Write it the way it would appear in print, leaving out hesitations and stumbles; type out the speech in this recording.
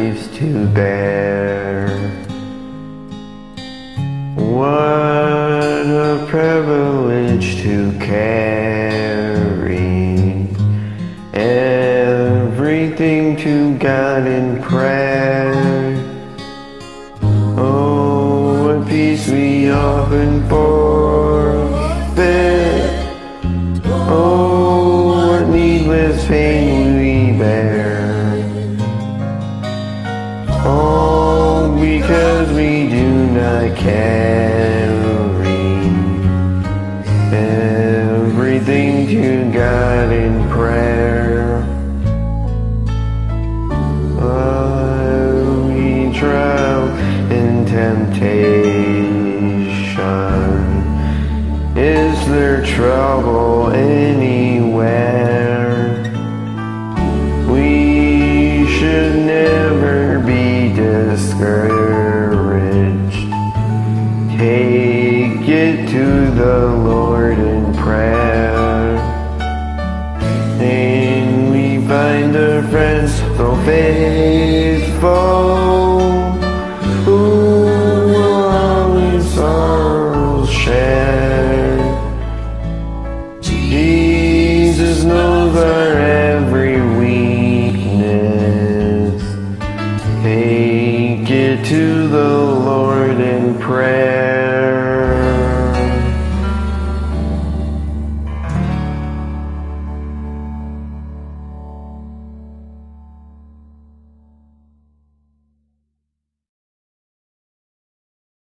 griefs to bear. What a privilege to carry everything to God in prayer. Oh, what peace we often forfeit. Oh, what needless pain we bear. All because we do not carry everything to God in prayer. We trial in temptation. Is there trouble anywhere? We should never be discouraged. Take it to the Lord in prayer. And we find a friend so faithful, who will always sorrows share. Jesus knows our every weakness. Take it to the Lord in prayer.